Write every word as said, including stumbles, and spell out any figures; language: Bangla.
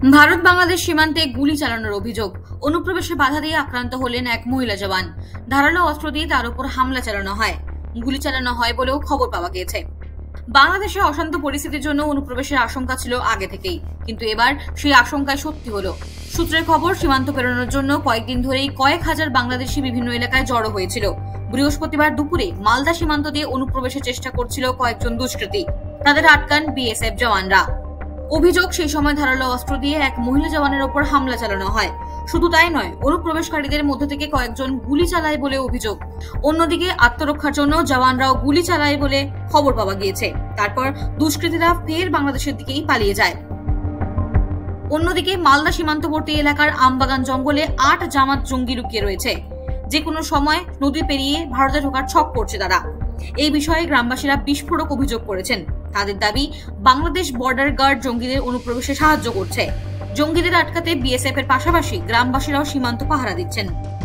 ভারত বাংলাদেশ সীমান্তে গুলি চালানোর অভিযোগ। অনুপ্রবেশে বাধা দিয়ে আক্রান্ত হলেন এক মহিলা জওয়ান। ধারালো অস্ত্র দিয়ে তার উপর হামলা চালানো হয়। গুলি চালানো হয় বলেও খবর পাওয়া গিয়েছে। বাংলাদেশে অশান্ত পরিস্থিতির জন্য অনুপ্রবেশের আশঙ্কা ছিল আগে থেকেই, কিন্তু এবার সেই আশঙ্কায় সত্যি হলো। সূত্রের খবর, সীমান্ত পেরোনোর জন্য কয়েকদিন ধরেই কয়েক হাজার বাংলাদেশি বিভিন্ন এলাকায় জড়ো হয়েছিল। বৃহস্পতিবার দুপুরে মালদা সীমান্ত দিয়ে অনুপ্রবেশের চেষ্টা করছিল কয়েকজন দুষ্কৃতী। তাদের আটকান বিএসএফ জওয়ানরা। অভিযোগ, সেই সময় ধারালো অস্ত্র দিয়ে এক মহিলা জওয়ানের ওপর হামলা চালানো হয়। শুধু তাই নয়, অনুপ্রবেশকারীদের মধ্যে থেকে কয়েকজন গুলি চালায় বলে অভিযোগ। অন্যদিকে আত্মরক্ষার জন্য জওয়ানরাও গুলি চালায় বলে খবর পাওয়া গিয়েছে। তারপর দুষ্কৃতীরা ফের বাংলাদেশের দিকেই পালিয়ে যায়। অন্যদিকে মালদা সীমান্তবর্তী এলাকার আমবাগান জঙ্গলে আট জামাত জঙ্গি লুকিয়ে রয়েছে। যে কোনো সময় নদী পেরিয়ে ভারতে ঢোকার ছক করছে তারা। এই বিষয়ে গ্রামবাসীরা বিস্ফোরক অভিযোগ করেছেন। তাদের দাবি, বাংলাদেশ বর্ডার গার্ড জঙ্গিদের অনুপ্রবেশে সাহায্য করছে। জঙ্গিদের আটকাতে বিএসএফ এর পাশাপাশি গ্রামবাসীরাও সীমান্ত পাহারা দিচ্ছেন।